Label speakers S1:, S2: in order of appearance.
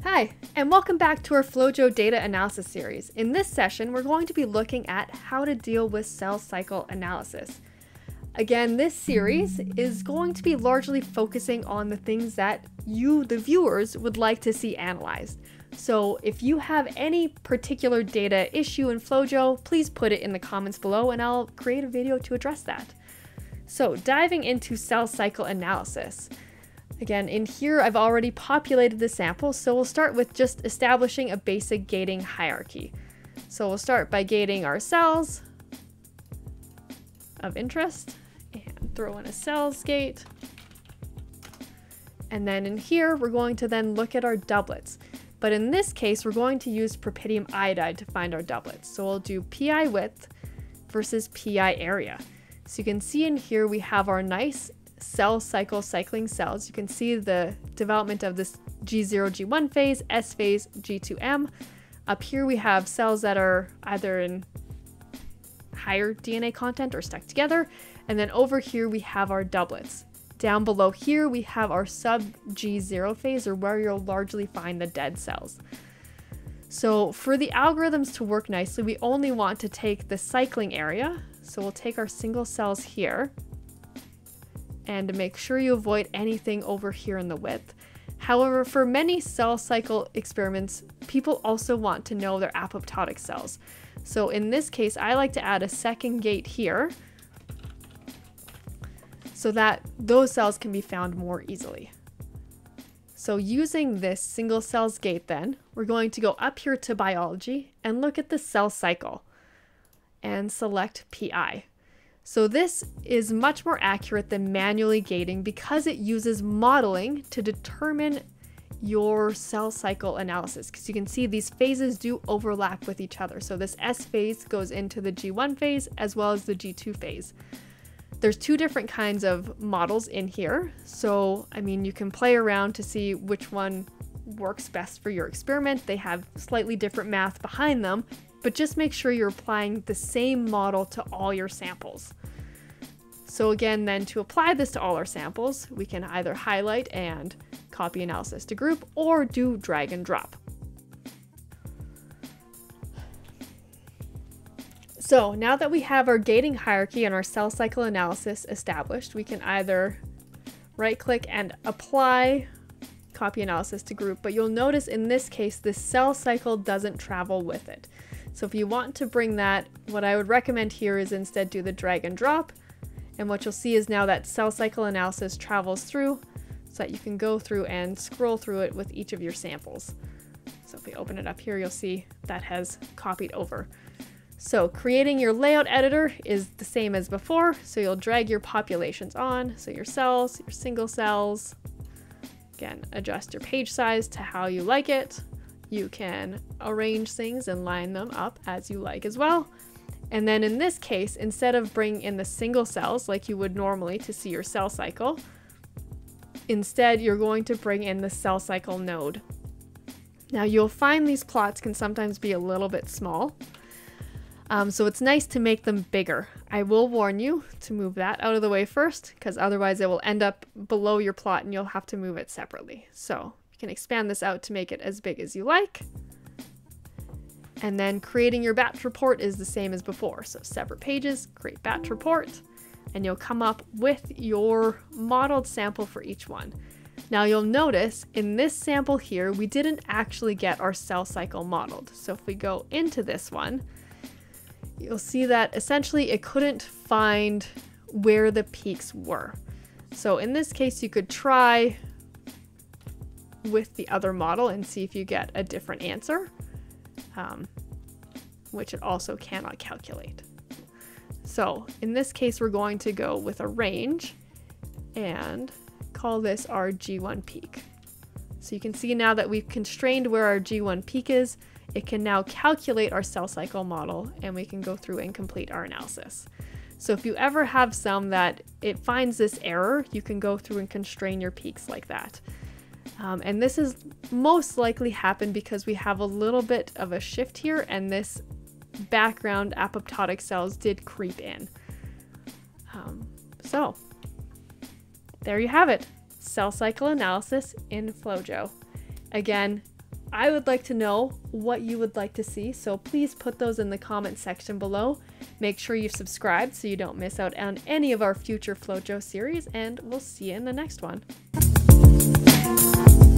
S1: Hi, and welcome back to our FlowJo data analysis series. In this session, we're going to be looking at how to deal with cell cycle analysis. Again, this series is going to be largely focusing on the things that you, the viewers, would like to see analyzed. So if you have any particular data issue in FlowJo, please put it in the comments below and I'll create a video to address that. So diving into cell cycle analysis. Again, in here, I've already populated the sample, so we'll start with just establishing a basic gating hierarchy. So we'll start by gating our cells of interest and throw in a cells gate. And then in here, we're going to then look at our doublets. But in this case, we're going to use propydium iodide to find our doublets. So we'll do PI width versus PI area. So you can see in here, we have our nice cell cycle cycling cells. You can see the development of this G0, G1 phase, S phase, G2M. Up here we have cells that are either in higher DNA content or stuck together. And then over here we have our doublets. Down below here we have our sub G0 phase, or where you'll largely find the dead cells. So for the algorithms to work nicely, we only want to take the cycling area. So we'll take our single cells here, and to make sure you avoid anything over here in the width. However, for many cell cycle experiments, people also want to know their apoptotic cells. So in this case, I like to add a second gate here so that those cells can be found more easily. So using this single cells gate then, we're going to go up here to biology and look at the cell cycle and select PI. So this is much more accurate than manually gating because it uses modeling to determine your cell cycle analysis. Because you can see these phases do overlap with each other. So this S phase goes into the G1 phase as well as the G2 phase. There's two different kinds of models in here. So, I mean, you can play around to see which one works best for your experiment. They have slightly different math behind them, but just make sure you're applying the same model to all your samples. So again, then to apply this to all our samples, we can either highlight and copy analysis to group or do drag and drop. So now that we have our gating hierarchy and our cell cycle analysis established, we can either right click and apply copy analysis to group, but you'll notice in this case, the cell cycle doesn't travel with it. So if you want to bring that, what I would recommend here is instead do the drag and drop. And what you'll see is now that cell cycle analysis travels through so that you can go through and scroll through it with each of your samples. So if we open it up here, you'll see that has copied over. So creating your layout editor is the same as before. So you'll drag your populations on. So your cells, your single cells. Again, adjust your page size to how you like it. You can arrange things and line them up as you like as well. And then in this case, instead of bringing in the single cells like you would normally to see your cell cycle, instead you're going to bring in the cell cycle node. Now you'll find these plots can sometimes be a little bit small. So it's nice to make them bigger. I will warn you to move that out of the way first, because otherwise it will end up below your plot and you'll have to move it separately. So you can expand this out to make it as big as you like. And then creating your batch report is the same as before. So separate pages, create batch report, and you'll come up with your modeled sample for each one. Now you'll notice in this sample here, we didn't actually get our cell cycle modeled. So if we go into this one, you'll see that essentially it couldn't find where the peaks were. So in this case, you could try with the other model and see if you get a different answer, which it also cannot calculate. So in this case, we're going to go with a range and call this our G1 peak. So you can see now that we've constrained where our G1 peak is, it can now calculate our cell cycle model and we can go through and complete our analysis. So if you ever have some that it finds this error, you can go through and constrain your peaks like that. And this is most likely happened because we have a little bit of a shift here and this background apoptotic cells did creep in. So there you have it, cell cycle analysis in FlowJo. Again, I would like to know what you would like to see, so please put those in the comment section below. Make sure you've subscribed so you don't miss out on any of our future FlowJo series, and we'll see you in the next one.